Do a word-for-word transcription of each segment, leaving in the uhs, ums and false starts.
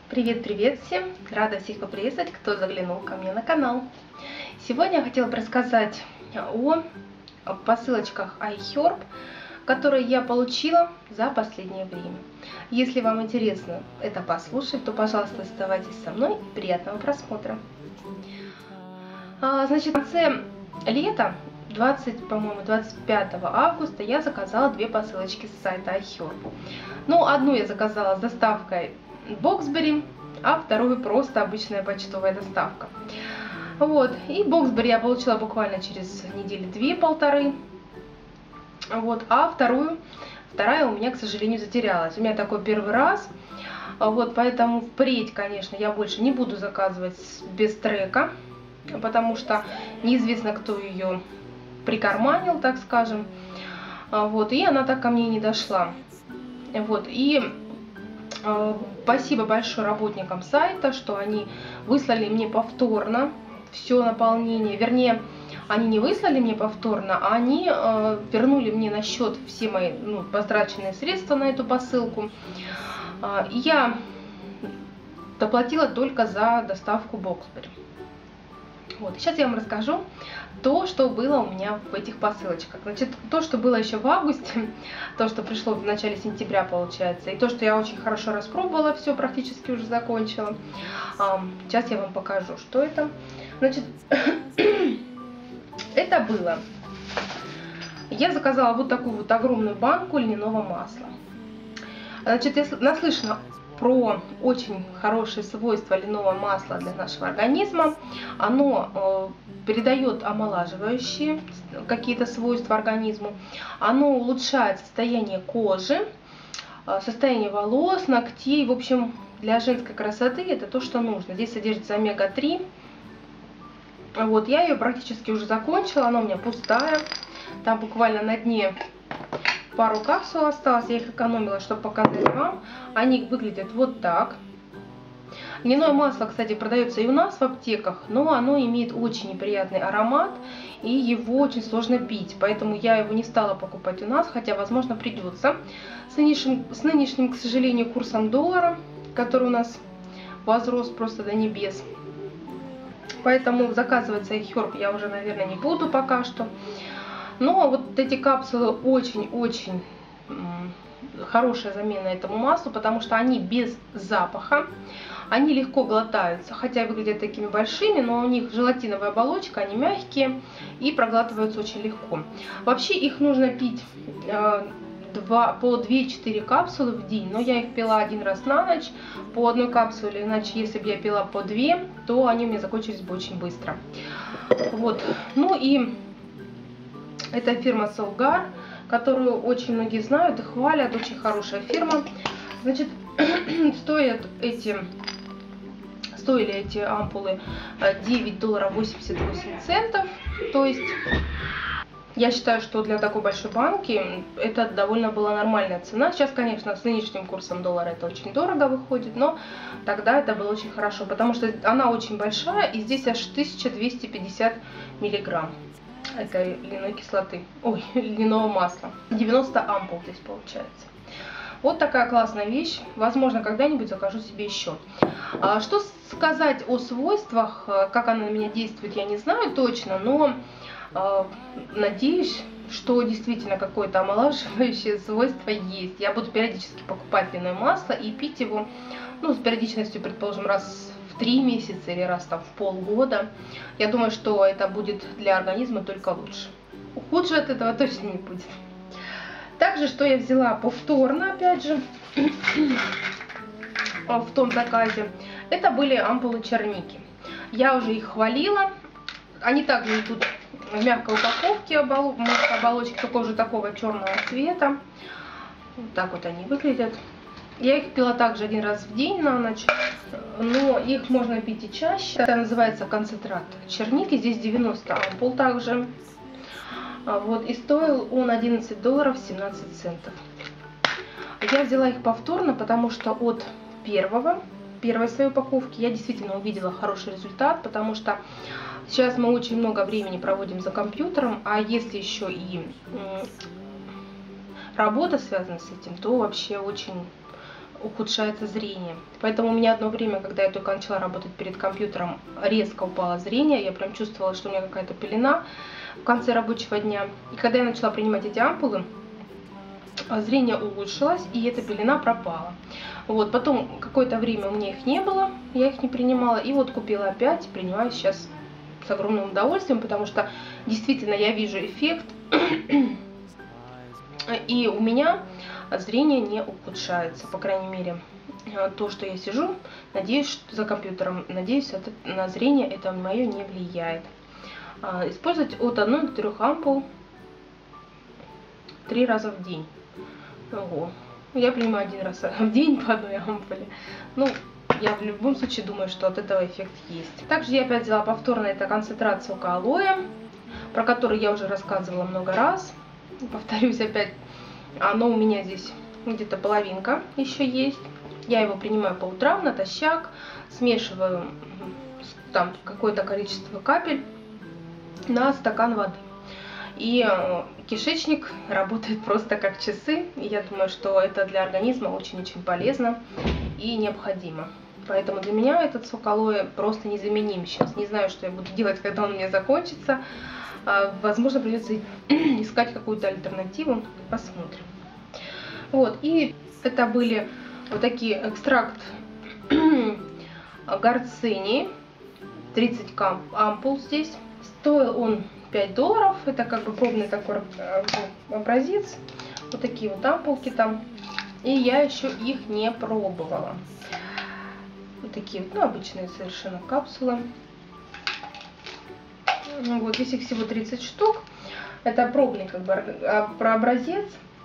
Привет-привет всем! Рада всех поприветствовать, кто заглянул ко мне на канал. Сегодня я хотела бы рассказать о посылочках iHerb, которые я получила за последнее время. Если вам интересно это послушать, то, пожалуйста, оставайтесь со мной и приятного просмотра. Значит, в конце лета, двадцать, по-моему, двадцать пятого августа, я заказала две посылочки с сайта iHerb. Ну, одну я заказала с доставкой Боксбери, а вторую просто обычная почтовая доставка. Вот, и Боксбери я получила буквально через недели две-полторы. Вот, а вторую, вторая у меня, к сожалению, затерялась. У меня такой первый раз. Вот, поэтому впредь, конечно, я больше не буду заказывать без трека, потому что неизвестно, кто ее прикарманил, так скажем. Вот, и она так ко мне не дошла. Вот, и спасибо большое работникам сайта, что они выслали мне повторно все наполнение. Вернее, они не выслали мне повторно, а они э, вернули мне на счет все мои ну, потраченные средства на эту посылку. Э, я доплатила только за доставку Боксбери. Вот, сейчас я вам расскажу то, что было у меня в этих посылочках. Значит, то, что было еще в августе, то, что пришло в начале сентября, получается, и то, что я очень хорошо распробовала, все практически уже закончила. Сейчас я вам покажу, что это. Значит, это было. Я заказала вот такую вот огромную банку льняного масла. Значит, я наслышана про очень хорошие свойства льняного масла для нашего организма. Оно э, передает омолаживающие какие-то свойства организму. Оно улучшает состояние кожи, э, состояние волос, ногтей. В общем, для женской красоты это то, что нужно. Здесь содержится омега три. Вот, я ее практически уже закончила. Она у меня пустая. Там буквально на дне пару капсул осталось, я их экономила, чтобы показать вам. Они выглядят вот так. Льняное масло, кстати, продается и у нас в аптеках, но оно имеет очень неприятный аромат, и его очень сложно пить. Поэтому я его не стала покупать у нас, хотя, возможно, придется. С нынешним, с нынешним, к сожалению, курсом доллара, который у нас возрос просто до небес. Поэтому заказывать iHerb я уже, наверное, не буду пока что. Но вот эти капсулы очень-очень хорошая замена этому маслу, потому что они без запаха, они легко глотаются, хотя выглядят такими большими, но у них желатиновая оболочка, они мягкие и проглатываются очень легко. Вообще их нужно пить э, два, по две-четыре капсулы в день, но я их пила один раз на ночь по одной капсуле, иначе если бы я пила по две, то они у меня закончились бы очень быстро. Вот, ну и это фирма Solgar, которую очень многие знают и хвалят, очень хорошая фирма. Значит, стоят эти, стоили эти ампулы девять долларов восемьдесят восемь центов. То есть, я считаю, что для такой большой банки это довольно была нормальная цена. Сейчас, конечно, с нынешним курсом доллара это очень дорого выходит, но тогда это было очень хорошо, потому что она очень большая, и здесь аж тысяча двести пятьдесят миллиграмм. Этой льняной кислоты, ой, льняного масла. девяносто ампул здесь получается. Вот такая классная вещь. Возможно, когда-нибудь закажу себе еще. А что сказать о свойствах, как она на меня действует, я не знаю точно, но э, надеюсь, что действительно какое-то омолаживающее свойство есть. Я буду периодически покупать льняное масло и пить его, ну, с периодичностью, предположим, раз в три месяца или раз там в полгода. Я думаю, что это будет для организма только лучше. Хуже от этого точно не будет. Также, что я взяла повторно, опять же, в том заказе, это были ампулы черники. Я уже их хвалила. Они также идут в мягкой упаковке, оболочки только уже такого черного цвета. Вот так вот они выглядят. Я их пила также один раз в день на ночь, но их можно пить и чаще. Это называется концентрат черники, здесь девяносто ампул также. Вот, и стоил он одиннадцать долларов семнадцать центов. Я взяла их повторно, потому что от первого, первой своей упаковки я действительно увидела хороший результат, потому что сейчас мы очень много времени проводим за компьютером, а если еще и работа связана с этим, то вообще очень ухудшается зрение. Поэтому у меня одно время, когда я только начала работать перед компьютером, резко упало зрение. Я прям чувствовала, что у меня какая-то пелена в конце рабочего дня. И когда я начала принимать эти ампулы, зрение улучшилось, и эта пелена пропала. Вот, потом какое-то время у меня их не было, я их не принимала, и вот купила опять, принимаю сейчас с огромным удовольствием, потому что действительно я вижу эффект, и у меня зрение не ухудшается, по крайней мере, то, что я сижу, надеюсь, за компьютером, надеюсь, это, на зрение это мое не влияет. Использовать от одной до трех ампул три раза в день. Ого. Я принимаю один раз в день по одной ампуле. Ну, я в любом случае думаю, что от этого эффект есть. Также я опять взяла повторно, это концентрацию алоэ, про который я уже рассказывала много раз. Повторюсь опять, оно у меня здесь где-то половинка еще есть. Я его принимаю по утрам натощак, смешиваю там какое-то количество капель на стакан воды. И кишечник работает просто как часы. И я думаю, что это для организма очень-очень полезно и необходимо. Поэтому для меня этот сок алоэ просто незаменим сейчас. Не знаю, что я буду делать, когда он у меня закончится. Возможно, придется искать какую-то альтернативу. Посмотрим. Вот. И это были вот такие экстракт горцинии. тридцать ампул здесь. Стоил он пять долларов, это как бы пробный такой образец, вот такие вот ампулки там, и я еще их не пробовала. Вот такие вот, ну, обычные совершенно капсулы. Вот здесь их всего тридцать штук, это пробный как бы про образец.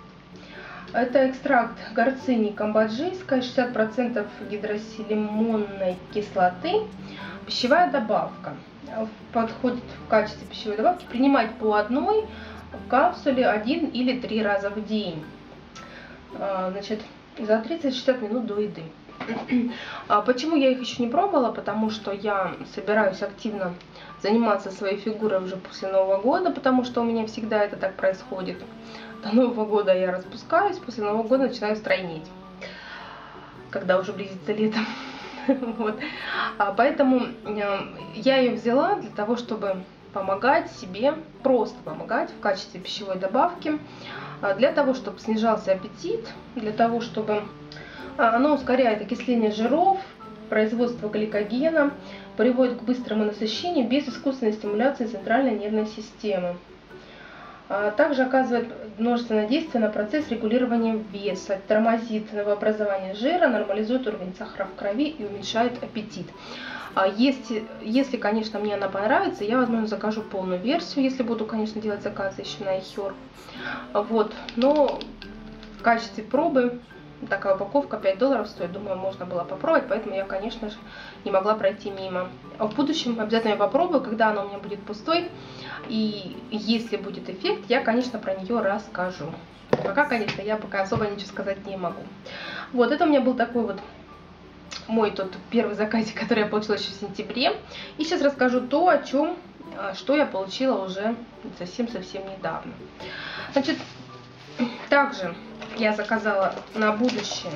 Это экстракт горцинии камбоджийской, шестьдесят процентов гидросилимонной кислоты, пищевая добавка. Подходит в качестве пищевой добавки. Принимать по одной в капсуле один или три раза в день. Значит, за тридцать-шестьдесят минут до еды. Почему я их еще не пробовала? Потому что я собираюсь активно заниматься своей фигурой уже после Нового года, потому что у меня всегда это так происходит. До Нового года я распускаюсь, после Нового года начинаю стройнеть, когда уже близится лето. Вот. А поэтому я ее взяла для того, чтобы помогать себе, просто помогать в качестве пищевой добавки, для того, чтобы снижался аппетит, для того, чтобы оно ускоряет окисление жиров, производство гликогена, приводит к быстрому насыщению без искусственной стимуляции центральной нервной системы. Также оказывает множественное действие на процесс регулирования веса, тормозит новообразование жира, нормализует уровень сахара в крови и уменьшает аппетит. Если, если, конечно, мне она понравится, я, возможно, закажу полную версию, если буду, конечно, делать заказы еще на iHerb. Вот. Но в качестве пробы такая упаковка пять долларов стоит, думаю, можно было попробовать, поэтому я, конечно же, не могла пройти мимо. А в будущем обязательно я попробую, когда она у меня будет пустой, и если будет эффект, я, конечно, про нее расскажу. Пока, конечно, я пока особо ничего сказать не могу. Вот, это у меня был такой вот мой тот первый заказик, который я получила еще в сентябре. И сейчас расскажу то, о чем, что я получила уже совсем-совсем недавно. Значит, также я заказала на будущее,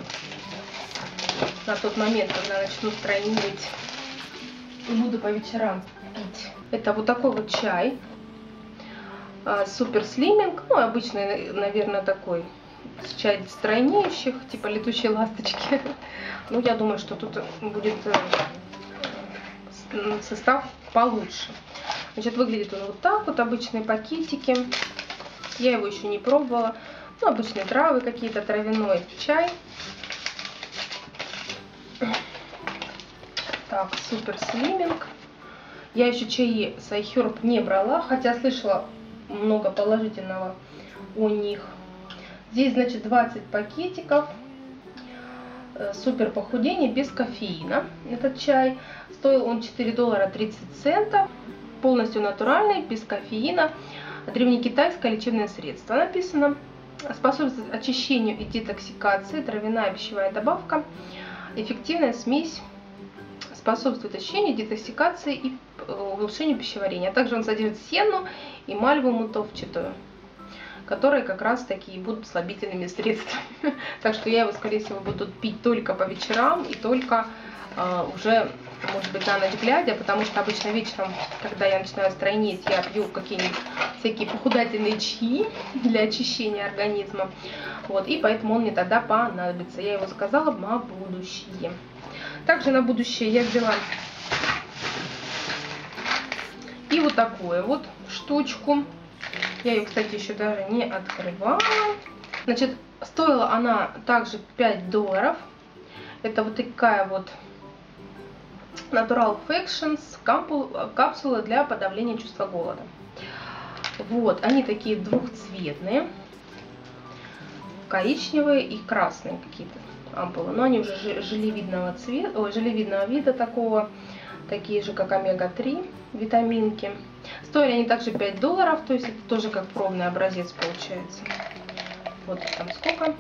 на тот момент, когда начну стройнеть и буду по вечерам пить. Это вот такой вот чай, супер слиминг, ну обычный, наверное, такой чай для стройнеющих, типа летучей ласточки. Ну, я думаю, что тут будет состав получше. Значит, выглядит он вот так вот, обычные пакетики. Я его еще не пробовала. Ну, обычные травы какие-то, травяной чай. Так, супер слиминг. Я еще чаи с iHerb не брала, хотя слышала много положительного о них. Здесь, значит, двадцать пакетиков. Супер похудение без кофеина. Этот чай. Стоил он четыре доллара тридцать центов. Полностью натуральный, без кофеина. Древнекитайское лечебное средство написано. Способствует очищению и детоксикации. Травяная пищевая добавка. Эффективная смесь. Способствует очищению, детоксикации и улучшению пищеварения. А также он содержит сенну и мальву мутовчатую, которые как раз таки будут слабительными средствами. Так что я его, скорее всего, буду пить только по вечерам и только э, уже, может быть, на ночь глядя, потому что обычно вечером, когда я начинаю стройнеть, я пью какие-нибудь всякие похудательные чаи для очищения организма. Вот, и поэтому он мне тогда понадобится. Я его заказала на будущее. Также на будущее я взяла и вот такую вот штучку. Я ее, кстати, еще даже не открывала. Значит, стоила она также пять долларов. Это вот такая вот Natural Factions капсула для подавления чувства голода. Вот, они такие двухцветные. Коричневые и красные какие-то ампулы. Но они уже желевидного цвета, ой, желевидного вида такого. Такие же, как омега три витаминки. Стоили они также пять долларов, то есть это тоже как пробный образец получается. Вот там сколько.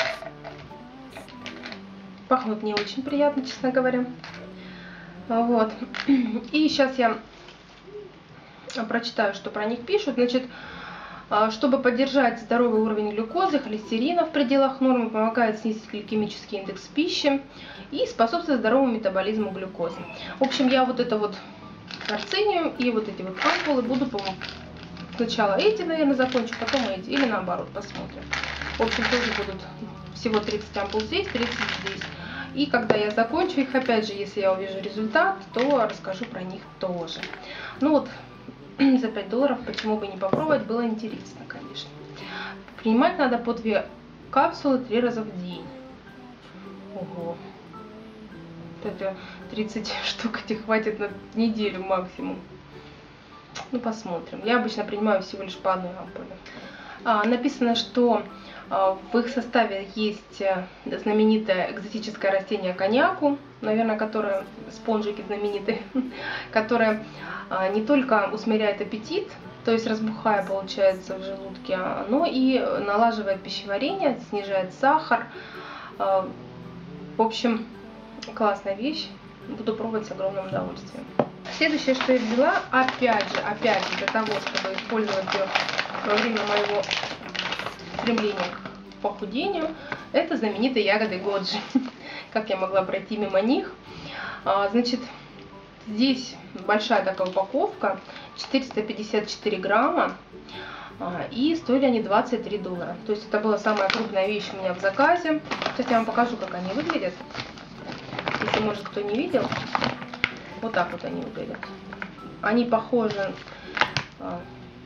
Пахнут не очень приятно, честно говоря. Вот. И сейчас я прочитаю, что про них пишут. Значит, чтобы поддержать здоровый уровень глюкозы, холестерина в пределах нормы, помогает снизить гликемический индекс пищи и способствует здоровому метаболизму глюкозы. В общем, я вот это вот нарцинию и вот эти вот ампулы буду, по-моему, сначала эти, наверное, закончу, потом эти, или наоборот, посмотрим. В общем, тоже будут всего тридцать ампул здесь, тридцать здесь. И когда я закончу их, опять же, если я увижу результат, то расскажу про них тоже. Ну вот, за пять долларов, почему бы не попробовать, было интересно, конечно. Принимать надо по две капсулы три раза в день. Ого. Это тридцать штук этих хватит на неделю максимум. Ну, посмотрим. Я обычно принимаю всего лишь по одной ампуле. А, написано, что а, в их составе есть знаменитое экзотическое растение коньяку, наверное, которое, спонжики знаменитые, которое а, не только усмиряет аппетит, то есть разбухая, получается, в желудке, но и налаживает пищеварение, снижает сахар. А, в общем, классная вещь. Буду пробовать с огромным удовольствием. Следующее, что я взяла, опять же, опять же, для того, чтобы использовать ее во время моего стремления к похудению, это знаменитые ягоды Годжи. Как я могла пройти мимо них? А, значит, здесь большая такая упаковка, четыреста пятьдесят четыре грамма, а, и стоили они двадцать три доллара. То есть это была самая крупная вещь у меня в заказе. Сейчас я вам покажу, как они выглядят. Если, может, кто не видел, вот так вот они выглядят. Они похожи а,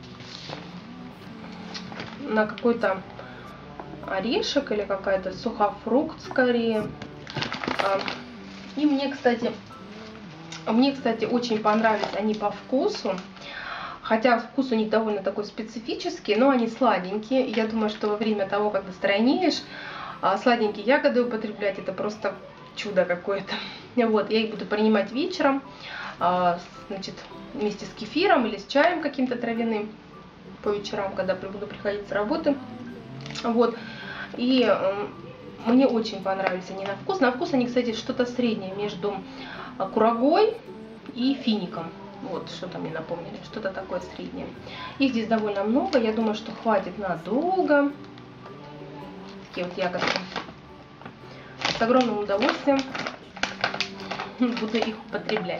на какой-то орешек или какая-то сухофрукт скорее. А, и мне, кстати, мне, кстати, очень понравились они по вкусу. Хотя вкус у них довольно такой специфический, но они сладенькие. Я думаю, что во время того, как ты стройнеешь, сладенькие ягоды употреблять, это просто чудо какое-то. Вот, я их буду принимать вечером, значит, вместе с кефиром или с чаем каким-то травяным по вечерам, когда буду приходить с работы. Вот, и мне очень понравились они на вкус. На вкус они, кстати, что-то среднее между курагой и фиником. Вот, что-то мне напомнили, что-то такое среднее. Их здесь довольно много, я думаю, что хватит надолго. Такие вот ягодки. С огромным удовольствием буду их употреблять.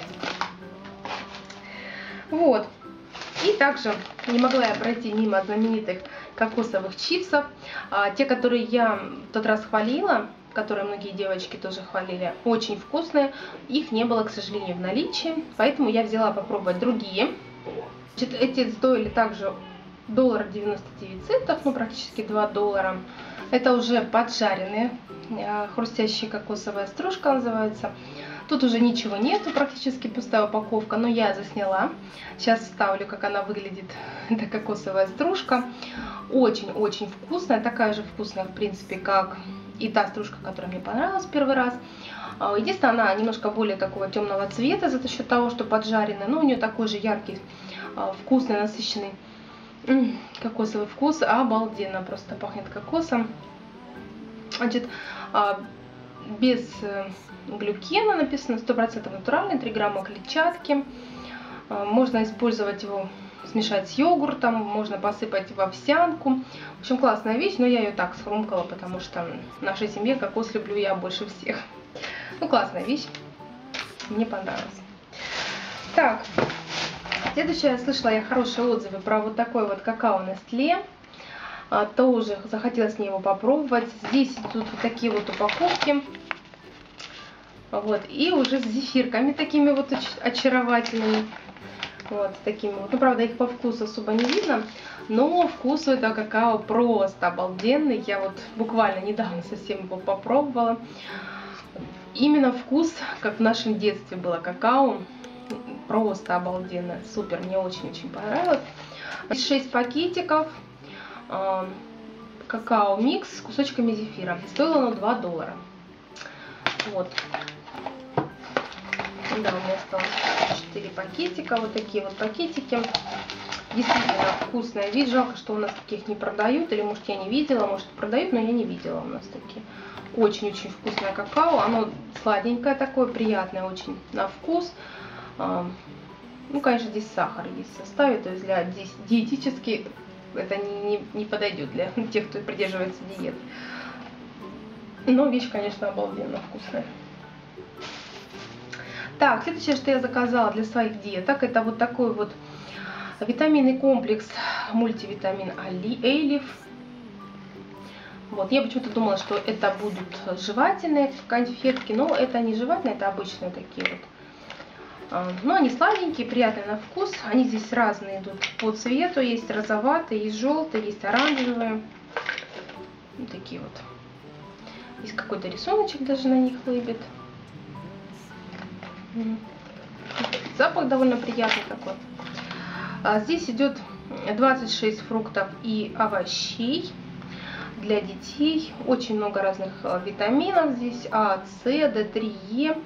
Вот. И также не могла я пройти мимо знаменитых кокосовых чипсов. А, те, которые я в тот раз хвалила, которые многие девочки тоже хвалили, очень вкусные. Их не было, к сожалению, в наличии, поэтому я взяла попробовать другие. Значит, эти стоили также один девяносто девять центов, ну практически два доллара. Это уже поджаренные, хрустящая кокосовая стружка называется. Тут уже ничего нету, практически пустая упаковка, но я засняла. Сейчас вставлю, как она выглядит, эта кокосовая стружка. Очень-очень вкусная, такая же вкусная, в принципе, как и та стружка, которая мне понравилась в первый раз. Единственное, она немножко более такого темного цвета за счет того, что поджаренная, но у нее такой же яркий, вкусный, насыщенный кокосовый вкус. Обалденно, просто пахнет кокосом. Значит, без глюкена написано, сто процентов натуральный, три грамма клетчатки. Можно использовать его смешать с йогуртом, можно посыпать в овсянку. В общем, классная вещь, но я ее так схрумкала, потому что в нашей семье кокос люблю я больше всех. Ну, классная вещь, мне понравилась. Так, следующее, я слышала я хорошие отзывы про вот такой вот какао Nestlé. А, тоже захотелось мне его попробовать. Здесь идут вот такие вот упаковки. Вот, и уже с зефирками такими вот очаровательными. Вот, такими вот. Ну, правда, их по вкусу особо не видно, но вкус у этого какао просто обалденный. Я вот буквально недавно совсем его попробовала. Именно вкус, как в нашем детстве было какао. Просто обалденно, супер, мне очень-очень понравилось. шесть пакетиков э, какао-микс с кусочками зефира. Стоило оно два доллара. Вот. Да, у меня осталось четыре пакетика, вот такие вот пакетики. Действительно вкусная вещь, жалко, что у нас таких не продают, или может я не видела, может продают, но я не видела у нас такие. Очень-очень вкусное какао, оно сладенькое такое, приятное очень на вкус. Ну, конечно, здесь сахар есть в составе, то есть для диетически это не, не, не подойдет для тех, кто придерживается диет. Но вещь, конечно, обалденно вкусная. Так, следующее, что я заказала для своих деток, это вот такой вот витаминный комплекс мультивитамин Элиф. Вот, я почему-то думала, что это будут жевательные конфетки, но это не жевательные, это обычные такие вот. Но они сладенькие, приятные на вкус. Они здесь разные идут по цвету. Есть розоватые, есть желтые, есть оранжевые. Вот такие вот. Есть какой-то рисуночек даже на них лыбит. Запах довольно приятный такой. А здесь идет двадцать шесть фруктов и овощей для детей. Очень много разных витаминов здесь. А, С, Д три, Е,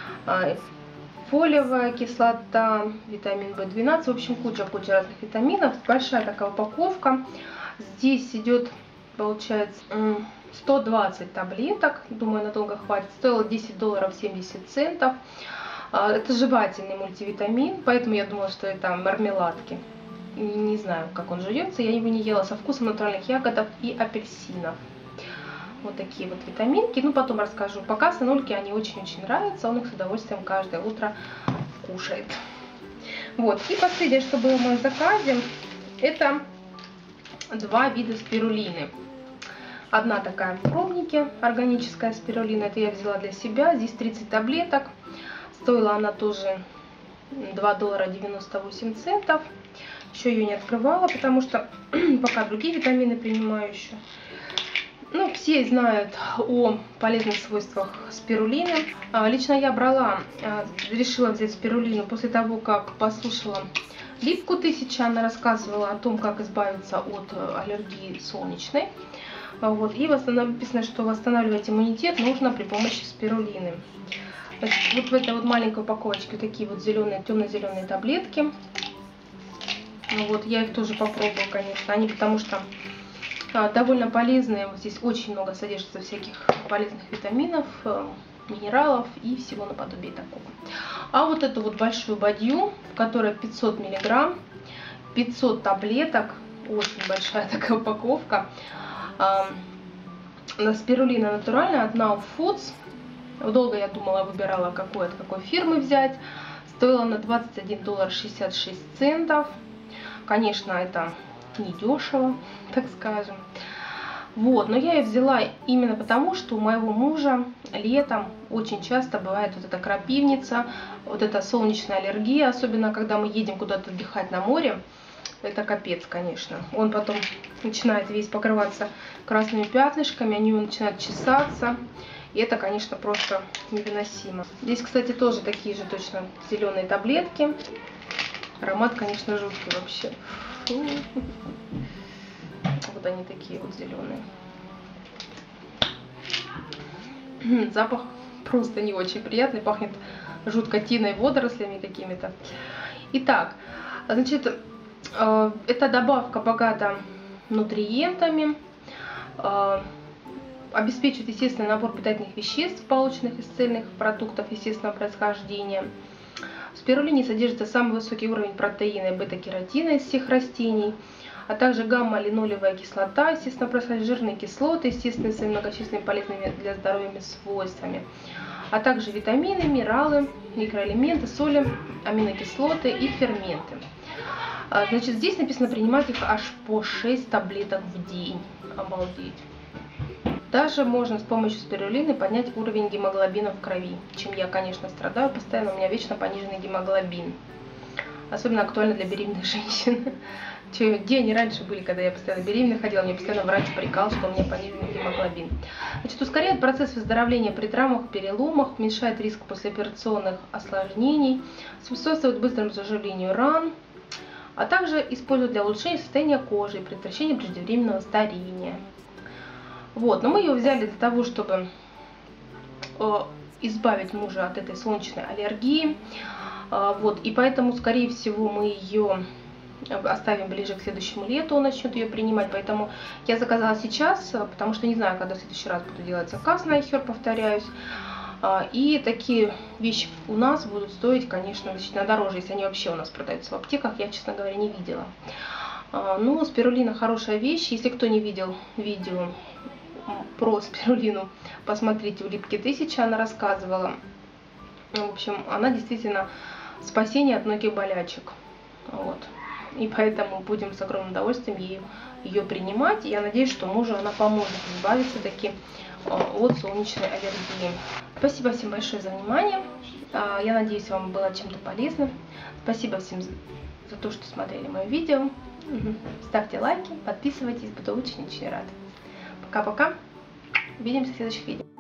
фолиевая кислота, витамин В двенадцать. В общем, куча-куча разных витаминов. Большая такая упаковка. Здесь идет, получается, сто двадцать таблеток. Думаю, надолго хватит. Стоило десять долларов семьдесят центов. Это жевательный мультивитамин, поэтому я думала, что это мармеладки. Не знаю, как он жуется. Я его не ела, со вкусом натуральных ягодов и апельсинов. Вот такие вот витаминки. Ну, потом расскажу. Пока сынульке они очень-очень нравятся. Он их с удовольствием каждое утро кушает. Вот. И последнее, что было в моем заказе, это два вида спирулины. Одна такая в пробнике, органическая спирулина. Это я взяла для себя. Здесь тридцать таблеток. Стоила она тоже два доллара девяносто восемь центов. Еще ее не открывала, потому что пока другие витамины принимаю еще. Ну, все знают о полезных свойствах спирулины. Лично я брала, решила взять спирулину после того, как послушала Липку тысяча. Она рассказывала о том, как избавиться от аллергии солнечной. Вот. И написано, что восстанавливать иммунитет нужно при помощи спирулины. Вот в этой вот маленькой упаковочке такие вот зеленые, темно-зеленые таблетки. Вот, я их тоже попробую, конечно. Они потому что а, довольно полезные. Вот здесь очень много содержится всяких полезных витаминов, а, минералов и всего наподобие такого. А вот эту вот большую бадью, в которой пятьсот миллиграмм, пятьсот таблеток, очень большая такая упаковка. А, спирулина натуральная от Now Foods. Долго я думала, выбирала, какой от какой фирмы взять. Стоила на двадцать один доллар шестьдесят шесть центов. Конечно, это не дешево, так скажем. Вот, но я ее взяла именно потому, что у моего мужа летом очень часто бывает вот эта крапивница, вот эта солнечная аллергия, особенно когда мы едем куда-то отдыхать на море. Это капец, конечно. Он потом начинает весь покрываться красными пятнышками, они начинают чесаться. И это, конечно, просто невыносимо. Здесь, кстати, тоже такие же точно зеленые таблетки. Аромат, конечно, жуткий вообще. Вот они такие вот зеленые. Запах просто не очень приятный. Пахнет жутко тиной, водорослями какими-то. Итак, значит, эта добавка богата нутриентами. Обеспечивает естественный набор питательных веществ, полученных из цельных продуктов естественного происхождения. В спирулине содержится самый высокий уровень протеина и бета-кератина из всех растений, а также гамма-линолевая кислота, естественно, происходят жирные кислоты, естественно, своими многочисленными полезными для здоровья свойствами, а также витамины, минералы, микроэлементы, соли, аминокислоты и ферменты. Значит, здесь написано принимать их аж по шесть таблеток в день. Обалдеть. Даже можно с помощью спирулины поднять уровень гемоглобина в крови, чем я, конечно, страдаю постоянно, у меня вечно пониженный гемоглобин. Особенно актуально для беременных женщин. Че, где они раньше были, когда я постоянно беременна ходила, мне постоянно врач прикал, что у меня пониженный гемоглобин. Значит, ускоряет процесс выздоровления при травмах, переломах, уменьшает риск послеоперационных осложнений, способствует быстрому заживлению ран, а также используют для улучшения состояния кожи и предотвращения преждевременного старения. Вот, но мы ее взяли для того, чтобы э, избавить мужа от этой солнечной аллергии. Э, вот, и поэтому, скорее всего, мы ее оставим ближе к следующему лету, он начнет ее принимать. Поэтому я заказала сейчас, потому что не знаю, когда в следующий раз буду делать заказ на iHerb, повторяюсь. И такие вещи у нас будут стоить, конечно, значительно дороже, если они вообще у нас продаются в аптеках. Я, честно говоря, не видела. Но спирулина хорошая вещь. Если кто не видел видео про спирулину, посмотрите, у Липки тысяча она рассказывала. В общем, она действительно спасение от многих болячек. Вот. И поэтому будем с огромным удовольствием ее, ее принимать. И я надеюсь, что мужу она поможет избавиться таки от солнечной аллергии. Спасибо всем большое за внимание. Я надеюсь, вам было чем-то полезно. Спасибо всем за то, что смотрели мое видео. Ставьте лайки, подписывайтесь, буду очень-очень рада. Пока-пока. Увидимся в следующих видео.